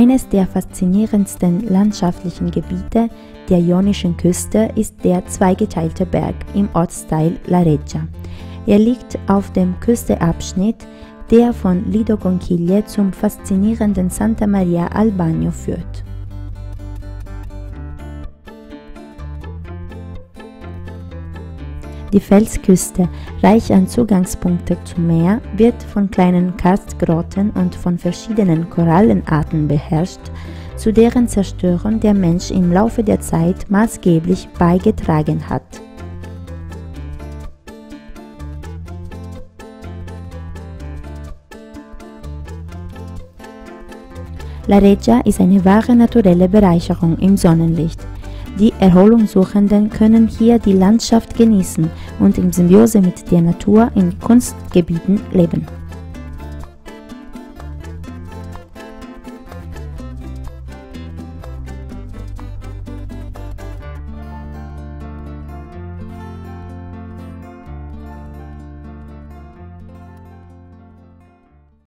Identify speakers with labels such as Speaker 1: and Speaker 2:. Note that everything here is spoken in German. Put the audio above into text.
Speaker 1: Eines der faszinierendsten landschaftlichen Gebiete der Ionischen Küste ist der zweigeteilte Berg im Ortsteil La Reggia. Er liegt auf dem Küstenabschnitt, der von Lido Conchiglie zum faszinierenden Santa Maria al Bagno führt. Die Felsküste, reich an Zugangspunkte zum Meer, wird von kleinen Karstgrotten und von verschiedenen Korallenarten beherrscht, zu deren Zerstörung der Mensch im Laufe der Zeit maßgeblich beigetragen hat. La Reggia ist eine wahre naturelle Bereicherung im Sonnenlicht. Die Erholungssuchenden können hier die Landschaft genießen und in Symbiose mit der Natur in Kunstgebieten leben.